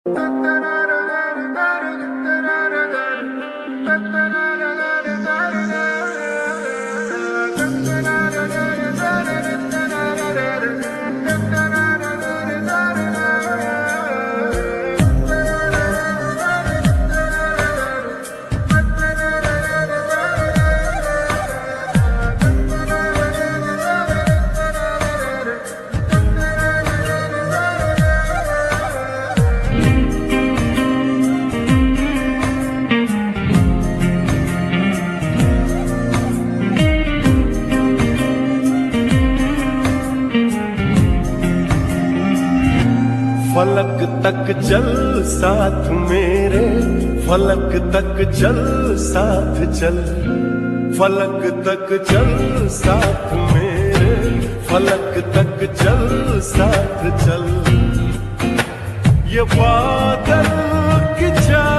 फलक तक चल साथ मेरे, फलक तक चल साथ चल, फलक तक चल साथ मेरे, फलक तक चल साथ चल। ये बादल की चाल